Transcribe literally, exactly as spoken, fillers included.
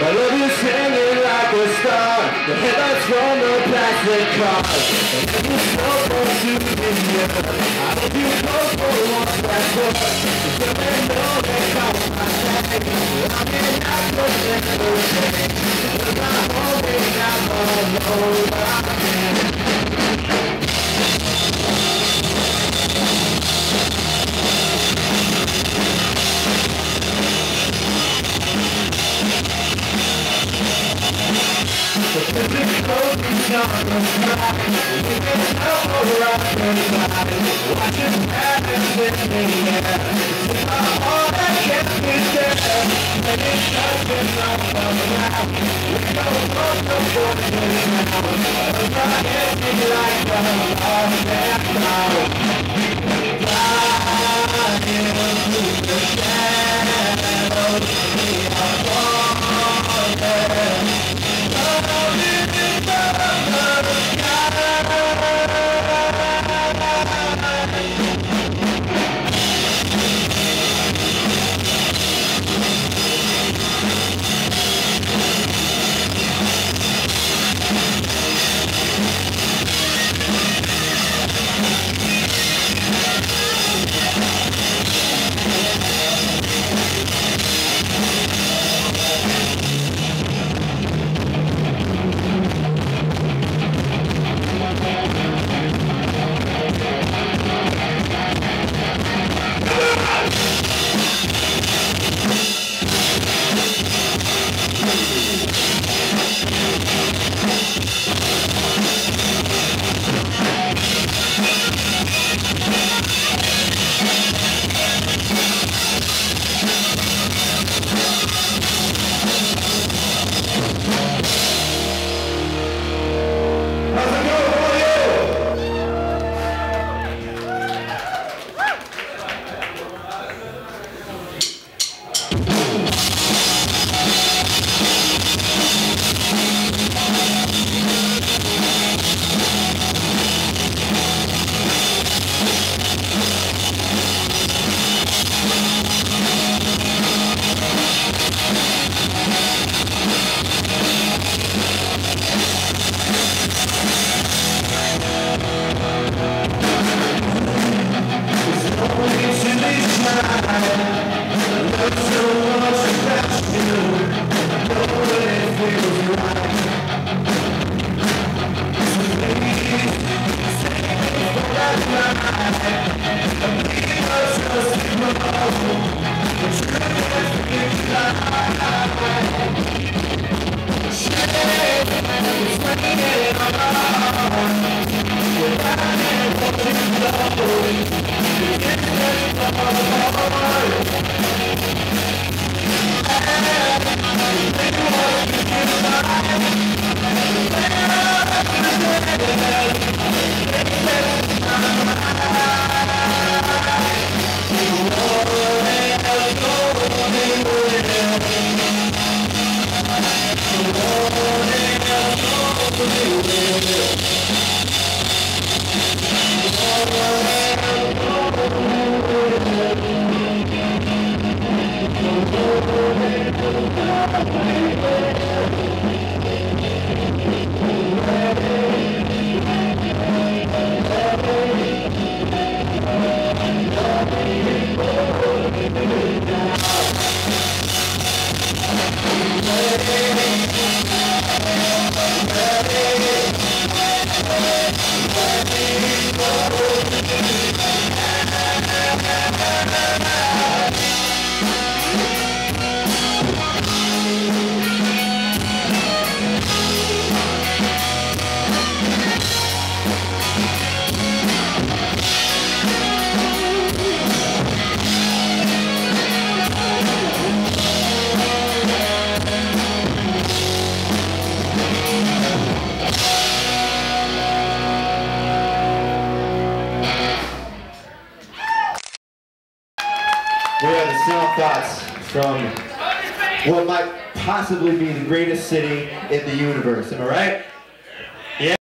My love is hanging like a star, the headlights from the plastic cars. And if you're so close to me, I hope you close for once last door. You never know they call my name. I mean, I'm just everything. Cause I'm holding out all I can. But if it's cold, it's not the sky. We can help over our lives. Watch it happen with me, yeah. It's my heart that can't be there. And it's touching off the ground. We don't want the fortune now. Cause my head is like a lost and found. Flying through the shadows, we are falling. We are the Sound Thoughts from what might possibly be the greatest city in the universe. Am I right?